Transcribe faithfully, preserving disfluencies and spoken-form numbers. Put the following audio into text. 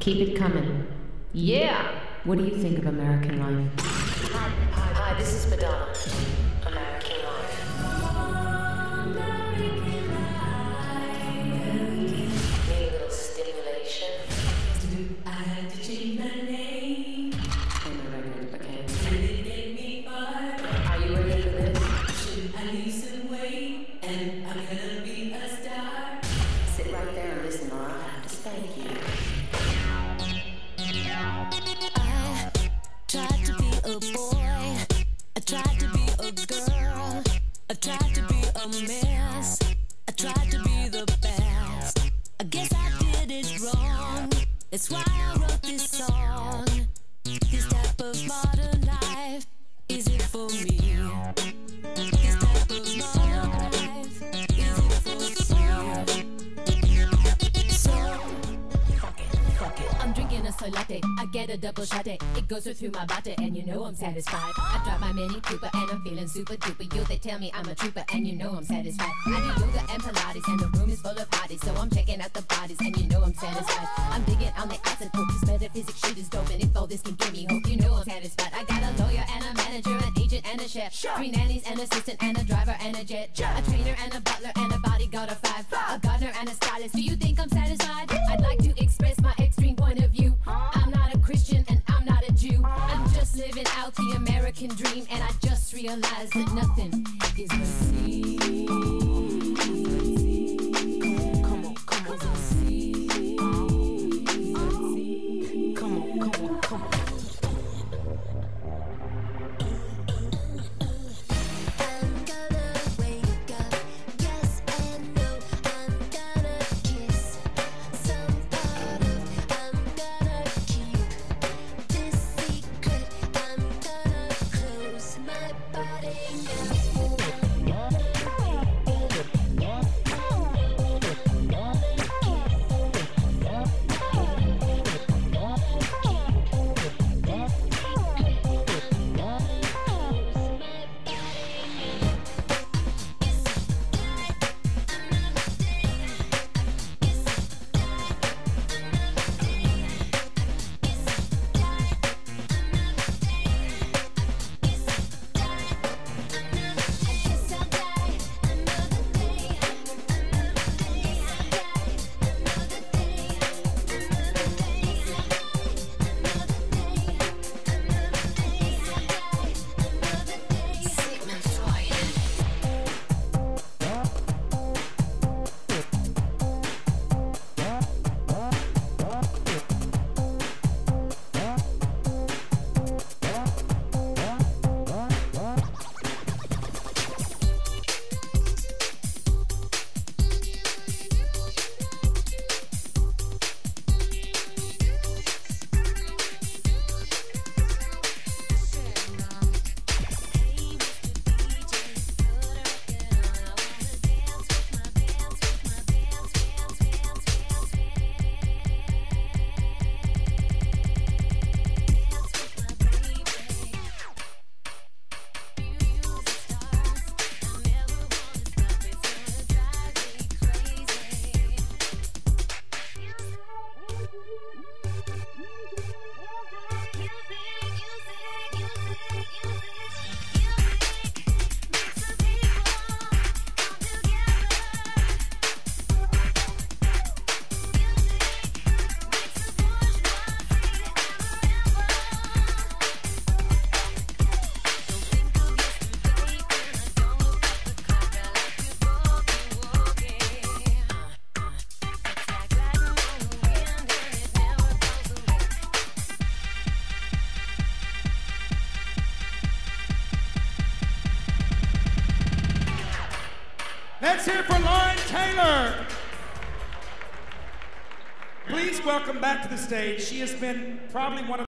Keep it coming. Yeah! What do you think of American life? Hi, hi, hi, this is Madonna. American life. Need a little stimulation? I had to change my name. Play my record if I can. And it made me fart. Are you ready for this? Should I lose some weight? And I'm gonna be a star. Sit right there and listen or I'll have to spank you. I tried to be a boy, I tried to be a girl, I tried to be a mess, I tried to be the best. I guess I did it wrong, that's why I wrote this song. This type of modern life, is it for me? This type of modern life, is it for you? So, fuck it, fuck it. I'm drinking a soy latte, I get a double shot it. It goes through my body and you know I'm satisfied. I drive my Mini Cooper and I'm feeling super duper. You, they tell me I'm a trooper and you know I'm satisfied. I do yoga and Pilates and the room is full of hotties, so I'm checking out the bodies and you know I'm satisfied. I'm digging on the acid hope, this metaphysics shit is dope, and if all this can give me hope, you know I'm satisfied. I got a lawyer and a manager, an agent and a chef, three nannies, an assistant and a driver and a jet, a trainer and a butler and a bodyguard of five, a gardener and a stylist. Do you think I'm satisfied? I'd like to express my extreme point of view. I'm not a Christian and I'm not a Jew. I'm just living out the American dream, and I just realized that nothing is the same. Come on, come on, come on. Come on, come on, come on. I'm gonna wake up, yes and no. I'm gonna kiss some part of, I'm gonna keep this secret. I'm gonna close my body now. Let's hear it for Lauren Taylor. Please welcome back to the stage. She has been probably one of